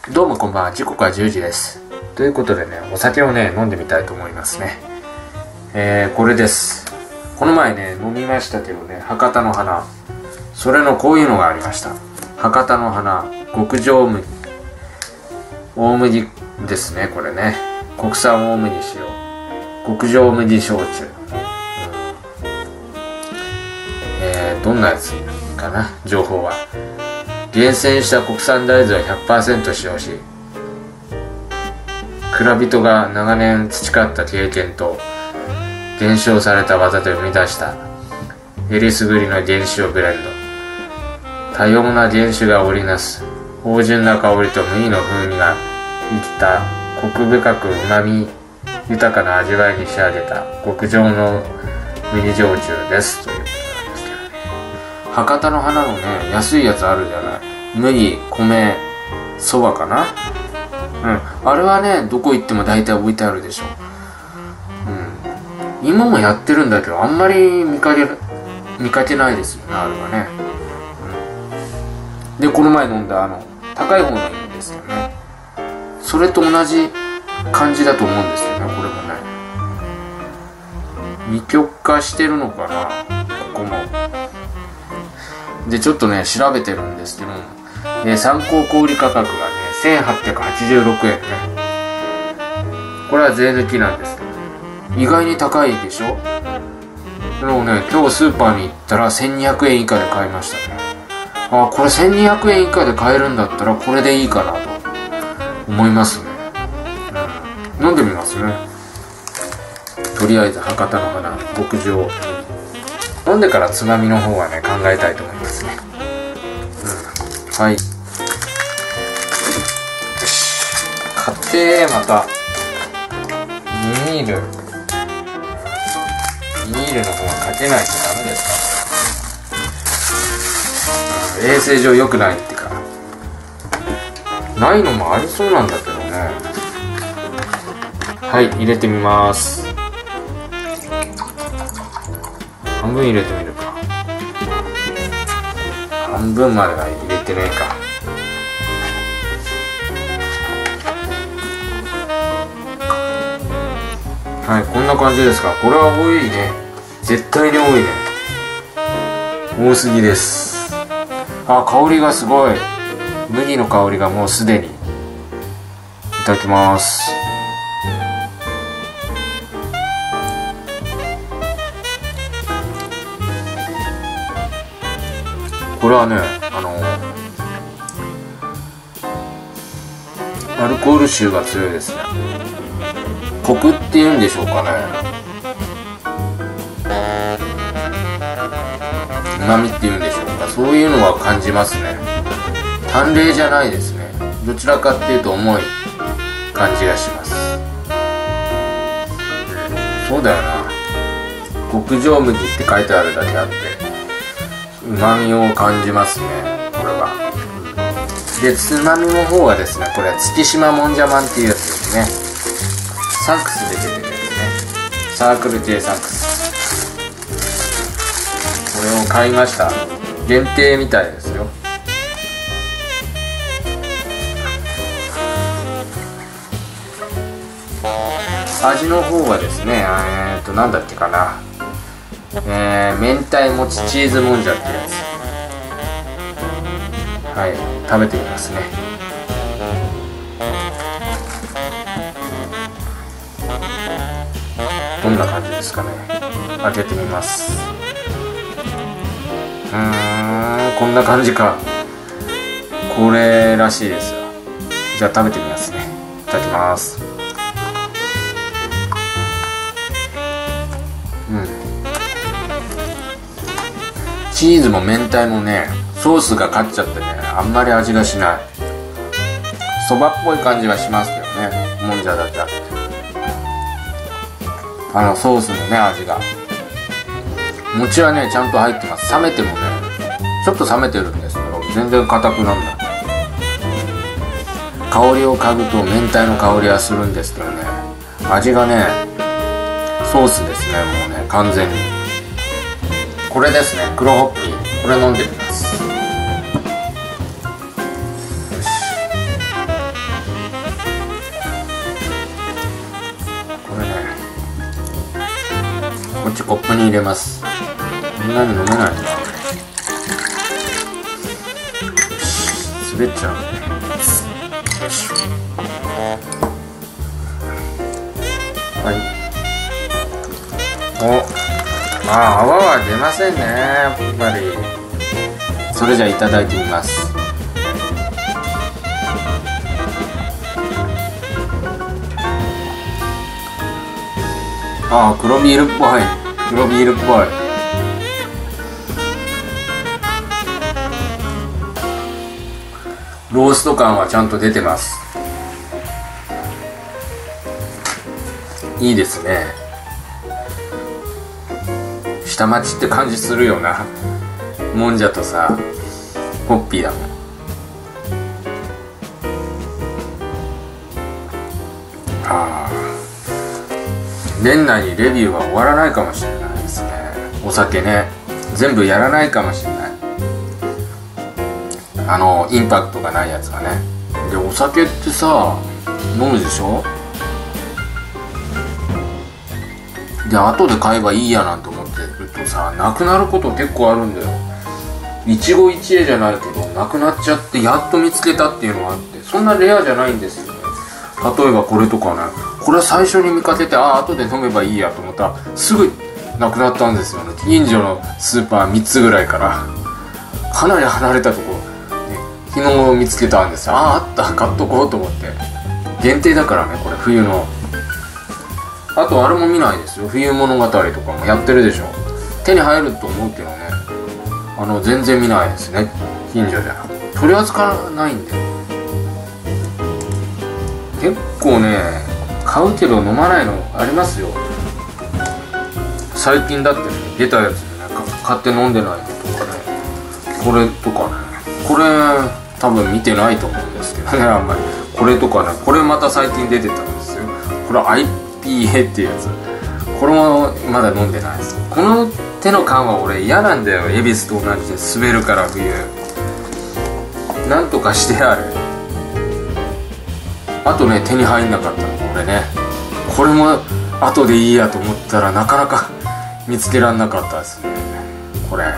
どうもこんばんは。時刻は10時です。ということでね、お酒をね飲んでみたいと思いますね。これです。この前ね飲みましたけどね、博多の花、それのこういうのがありました。博多の花極上麦、大麦ですね。これね、国産大麦使用極上麦焼酎、どんなやつかな。情報は厳選した国産大豆を 100% 使用し、蔵人が長年培った経験と伝承された技で生み出したえりすぐりの原酒をブレンド。多様な原酒が織りなす芳醇な香りと麦の風味が生きたコク深く旨味豊かな味わいに仕上げた極上の麦焼酎ですということなんですけどね。博多の花のね、安いやつあるじゃない。麦、米、そばかな。あれはねどこ行っても大体置いてあるでしょ。今もやってるんだけど、あんまり見かけないですよね、あれはね。でこの前飲んだ高い方のいいんですよね。それと同じ感じだと思うんですよね。これもね二極化してるのかな、ここも。でちょっとね調べてるんですけど、参考小売価格がね1886円ね。これは税抜きなんですけど、意外に高いでしょ。でもね、今日スーパーに行ったら1200円以下で買いましたね。これ1200円以下で買えるんだったらこれでいいかなと思いますね。飲んでみますね。とりあえず博多の花極上、飲んでからつまみの方はね考えたいと思いますね。はい、よし、買ってまたビニールの方はかけないとダメですか。衛生上良くないってか、ないのもありそうなんだけどね。はい、入れてみます。半分入れてみるか。半分までは入れてねえか。はい、こんな感じですか。これは多いね。絶対に多いね。多すぎです。香りがすごい。麦の香りがもうすでに。いただきます。これはね、アルコール臭が強いですね。コクっていうんでしょうかね。旨味っていうんでしょうか。そういうのは感じますね。淡麗じゃないですね。どちらかっていうと重い感じがします。そうだよな。極上麦って書いてあるだけあって旨味を感じますね、これは。でつまみの方はですね、これは月島もんじゃまんっていうやつですね。サンクスで出てるやつね。サークル系サンクス。これを買いました。限定みたいですよ。味の方はですね、なんだっけかな、明太もちチーズもんじゃっていうやつ。はい、食べてみますね。どんな感じですかね。開けてみます。こんな感じか。これらしいですよ。じゃあ食べてみますね。いただきます。チーズも明太もね、ソースが勝っちゃってね、あんまり味がしない。そばっぽい感じはしますけどね、もんじゃだけあって。ソースのね味が。餅はねちゃんと入ってます。冷めてもね、ちょっと冷めてるんですけど全然硬くなんない。香りを嗅ぐと明太の香りはするんですけどね、味がねソースですね。もうね完全にこれですね。黒ホッピー、これ飲んでみます。よし、 コップに入れます。みんなに飲めないんだ。よし、滑っちゃうね。よし。はい。泡は出ませんね、やっぱり。それじゃあいただいてみます。黒ビールっぽい。黒ビールっぽい。ロースト感はちゃんと出てます。いいですね。下町って感じするよな。もんじゃとさ、ホッピーだもん。年内にレビューは終わらないかもしれないですね。お酒ね、全部やらないかもしれない。インパクトがないやつがね。で、お酒ってさ、飲むでしょ。で、後で買えばいいやなんて思ってるとさ、なくなること結構あるんだよ。一期一会じゃないけど、なくなっちゃってやっと見つけたっていうのがあって、そんなレアじゃないんですよね。例えばこれとかね、これ最初に見かけて、後で飲めばいいやと思ったらすぐなくなったんですよね。近所のスーパー3つぐらいからかなり離れたところ、ね、昨日見つけたんですよ。あった、買っとこうと思って。限定だからね、これ冬の。あとあれも見ないですよ、冬物語とかもやってるでしょ。手に入ると思うけどね、全然見ないですね。近所じゃ取り扱わないんで。結構ね、買うけど飲まないのありますよ。最近だってね、出たやつでね、買って飲んでないのとかね。これとかね、これ多分見てないと思うんですけどね、あんまり。これとかね、これまた最近出てたんですよ。これ IPA っていうやつ。これもまだ飲んでないです。この手の感は俺嫌なんだよ。恵比寿と同じで滑るから冬。なんとかしてあれ。あとね、手に入んなかったのこれね。これも後でいいやと思ったらなかなか見つけらんなかったですね。これ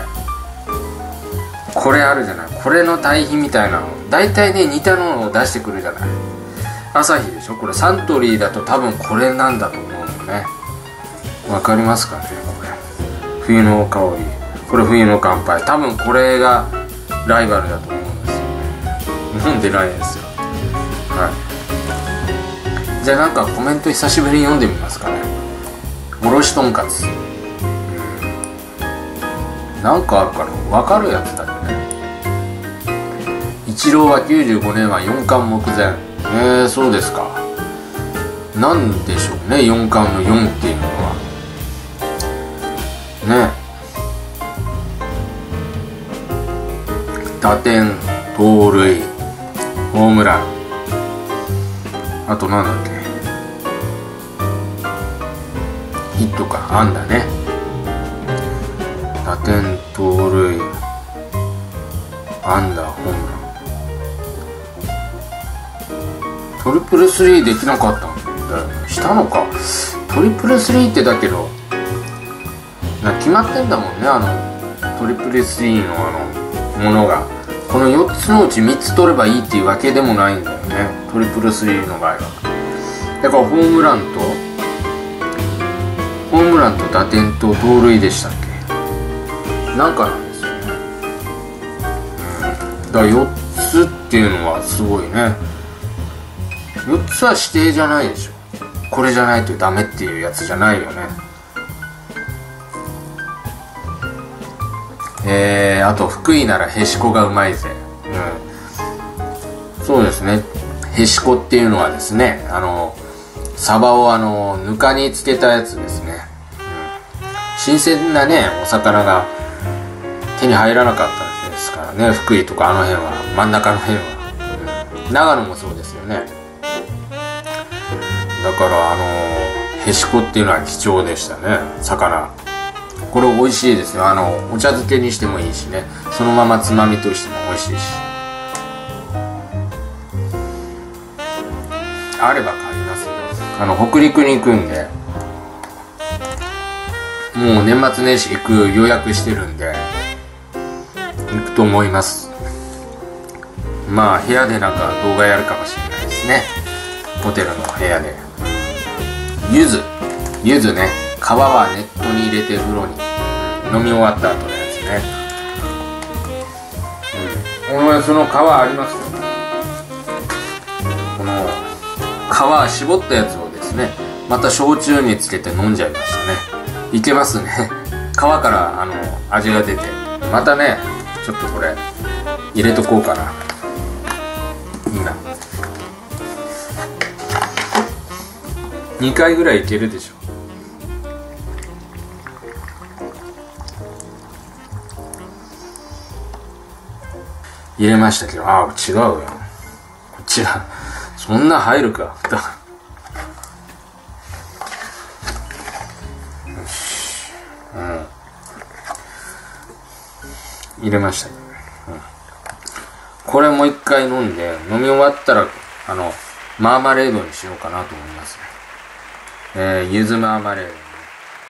あるじゃない。これの対比みたいなの大体ね、似たのを出してくるじゃない。アサヒでしょ。これサントリーだと多分これなんだと思うのね。わかりますかね。これ冬の香り、これ冬の乾杯。多分これがライバルだと思うんですよね。飲んでないですよ。はい。じゃあなんかコメント久しぶりに読んでみますかね。おろしとんかつ、なんかあるかな。分かるやつだよね。一郎は95年は4冠目前。そうですか。なんでしょうね、4冠の4っていうのはね。打点、盗塁、ホームラン、あとなんだっけ、ヒットか、安打ね。打点、盗塁、安打、ホームラン。トリプルスリーできなかったんだよね。したのか。トリプルスリーってだけど決まってんだもんね、トリプルスリーのものが。この4つのうち3つ取ればいいっていうわけでもないんだよね、トリプルスリーの場合は。だからホームランと打点と盗塁でしたっけ、なんかなんですよね。だから4つっていうのはすごいね。4つは指定じゃないでしょ。これじゃないとダメっていうやつじゃないよね。あと福井ならへしこがうまいぜ。そうですね。へしこっていうのはですね、サバをぬかにつけたやつですね。新鮮なね、お魚が手に入らなかったですからね。福井とか辺は、真ん中の辺は、長野もそうですよね。だからへしこっていうのは貴重でしたね、魚。これ美味しいですよ。お茶漬けにしてもいいしね、そのままつまみとしても美味しいし。あれば買いますよ。北陸に行くんで、 もう年末年始行く予約してるんで行くと思います。まあ部屋でなんか動画やるかもしれないですね。ホテルの部屋で。柚子ね、皮はネットに入れて風呂に、飲み終わった後のやつね。その皮ありますよ。この皮絞ったやつをですね、また焼酎につけて飲んじゃいましたね。いけますね。皮から味が出て、またねちょっとこれ入れとこうかな。いいな。2回ぐらいいけるでしょ。入れましたけど、違うよ。こっちはそんな入るか。よし、入れましたけどね。これもう一回飲んで、飲み終わったらマーマレードにしようかなと思いますね。柚子マーマレード。